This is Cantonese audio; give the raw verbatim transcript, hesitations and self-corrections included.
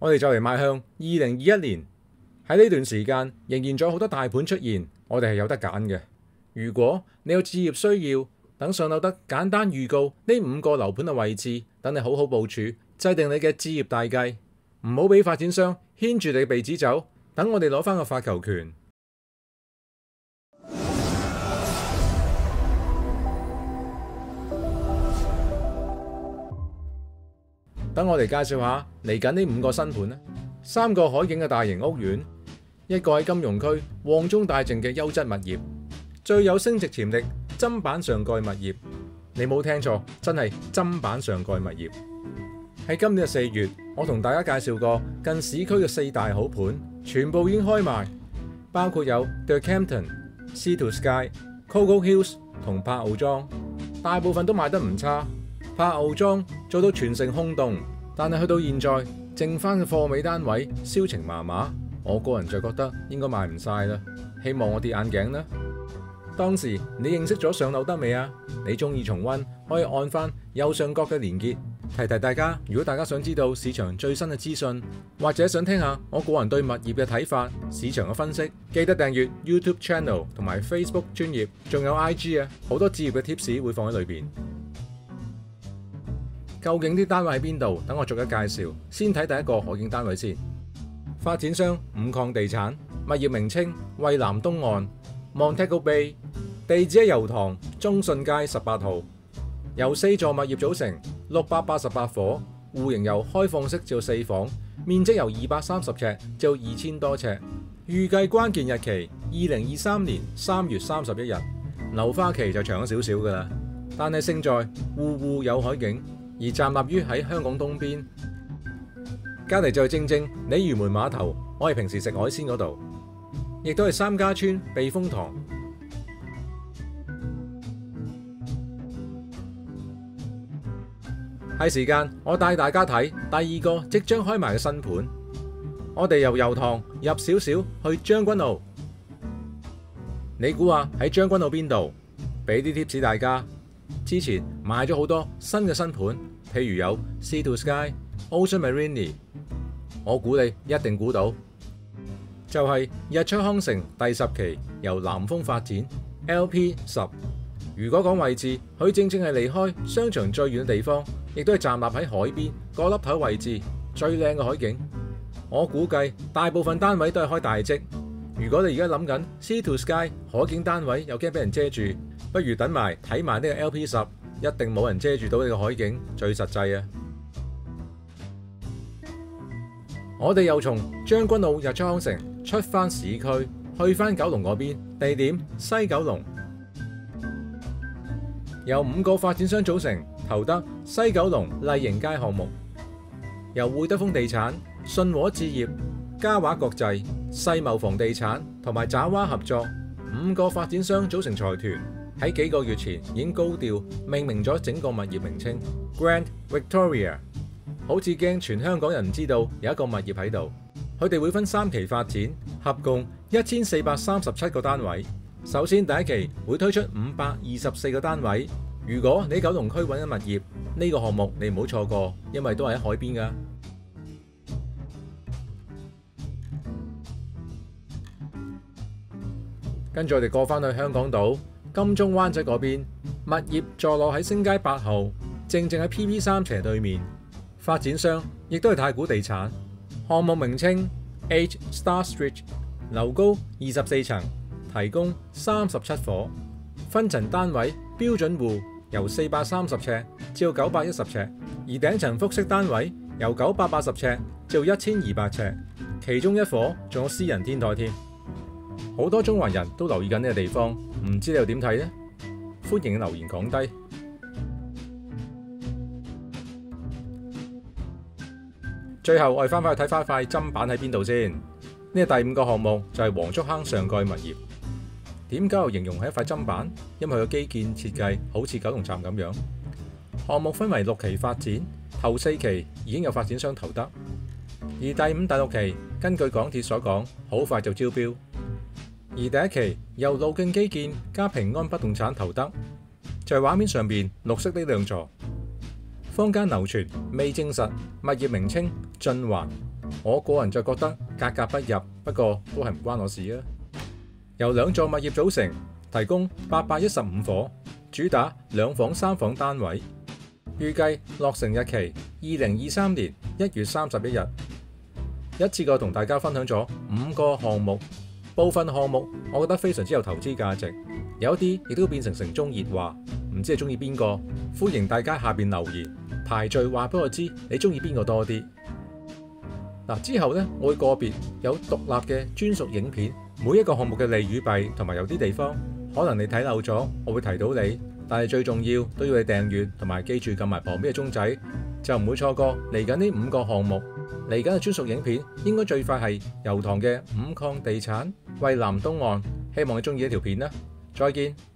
我哋就嚟邁向二零二一年，喺呢段時間仍然仲有好多大盤出現，我哋係有得揀嘅。如果你有置業需要，等上樓得簡單預告呢五個樓盤嘅位置，等你好好部署，制定你嘅置業大計，唔好俾發展商牽住你嘅鼻子走，等我哋攞翻個發球權。等我哋介紹下嚟緊呢五個新盤啦，三個海景嘅大型屋苑，一個喺金融區旺中帶靜嘅優質物業，最有升值潛力砧板上蓋物業。你冇聽錯，真係砧板上蓋物業。喺今年嘅四月，我同大家介紹過近市區嘅四大好盤，全部已經開賣，包括有 The Campton、Sea to Sky、Coco Hills 同柏傲莊，大部分都賣得唔差。柏傲莊做到全城轟動，但係去到現在剩翻嘅貨尾單位銷情麻麻，我個人就覺得應該賣唔晒啦。希望我跌眼鏡啦。當時你認識咗上樓得未啊？你中意重溫可以按翻右上角嘅連結。提提大家，如果大家想知道市場最新嘅資訊，或者想聽下我個人對物業嘅睇法、市場嘅分析，記得訂閱 YouTube Channel 同埋 Facebook 專頁，仲有 I G 啊，好多置業嘅 tips 會放喺裏邊。究竟啲單位喺邊度？等我逐一介紹。先睇第一個海景單位先。發展商五礦地產，物業名稱蔚藍東岸 Montego Bay， 地址喺油塘中信街十八號，由四座物業組成，六百八十八伙，戶型由開放式至四房，面積由二百三十尺至二千多尺。預計關鍵日期二零二三年三月三十一日，樓花期就長咗少少噶啦。但係勝在戶戶有海景。而站立於喺香港東邊，隔籬就係正正鯉魚門碼頭，我係平時食海鮮嗰度，亦都係三家村避風塘。係時間，我帶大家睇第二個即將開賣嘅新盤。我哋由油塘入少少去將軍澳，你估下喺將軍澳邊度？俾啲 tips 大家。之前買咗好多新嘅新盤，譬如有 Sea to Sky、Ocean Marine， 我估你一定估到，就係、是、日出康城第十期由南豐發展 L P 十。如果講位置，佢正正係離開商場最遠嘅地方，亦都係站立喺海邊嗰粒頭位置，最靚嘅海景。我估計大部分單位都係開大積。如果你而家諗緊 Sea to Sky 海景單位又驚俾人遮住，不如等埋睇埋呢個 L P 十，一定冇人遮住到你個海景，最實際啊！我哋又從將軍澳日出康城出翻市區，去翻九龍嗰邊，地點西九龍，由五個發展商組成，投得西九龍麗盈街項目，由會德豐地產、信和置業、嘉華國際、世茂房地產同埋爪哇合作，五個發展商組成財團。喺幾個月前已經高調命名咗整個物業名稱 Grand Victoria， 好似驚全香港人唔知道有一個物業喺度。佢哋會分三期發展，合共一千四百三十七個單位。首先第一期會推出五百二十四個單位。如果你喺九龍區揾緊物業，呢、這個項目你唔好錯過，因為都係喺海邊噶。跟住我哋過返去香港島金鐘灣仔嗰邊，物業坐落喺星街八號，正正喺 P P 三斜對面。發展商亦都係太古地產，項目名稱 H Star Street， 樓高二十四層，提供三十七伙，分層單位標準戶由四百三十尺至到九百一十尺，而頂層複式單位由九百八十尺至到一千二百尺，其中一伙仲有私人天台添。好多中環人都留意緊呢個地方，唔知你又點睇呢？歡迎留言講低。最後我哋翻返去睇翻塊砧板喺邊度先。呢個第五個項目就係黃竹坑上蓋物業。點解我形容係一塊砧板？因為佢嘅基建設計好似九龍站咁樣。項目分為六期發展，頭四期已經有發展商投得，而第五、第六期根據港鐵所講，好快就招標。而第一期由路徑基建加平安不動產投得，就係畫面上邊綠色呢兩座。坊間流傳未證實物業名稱晉環， 我個人就覺得格格不入，不過都係唔關我事啊。由兩座物業組成，提供八百一十五伙，主打兩房三房單位，預計落成日期二零二三年一月三十一日。一次過同大家分享咗五個項目，部分項目我覺得非常之有投資價值，有啲亦都變成城中熱話，唔知你中意邊個？歡迎大家下邊留言排序話俾我知你中意邊個多啲。嗱，之後呢，我會個別有獨立嘅專屬影片，每一個項目嘅利與弊同埋有啲地方可能你睇漏咗，我會提到你。但係最重要都要你訂閱同埋記住撳埋旁邊嘅鐘仔，就唔會錯過嚟緊呢五個項目。嚟緊嘅專屬影片應該最快係油塘嘅五礦地產蔚藍東岸，希望你中意呢條片啦。再見。